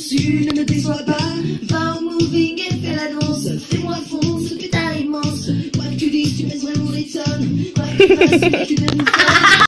dessus, ne me déçois pas. Va au moving et fais la danse. Fais-moi fonce, que t'as immense. Quoi que tu dises, tu pèses vraiment les tonnes. Quoi que tu fasses, tu es une femme.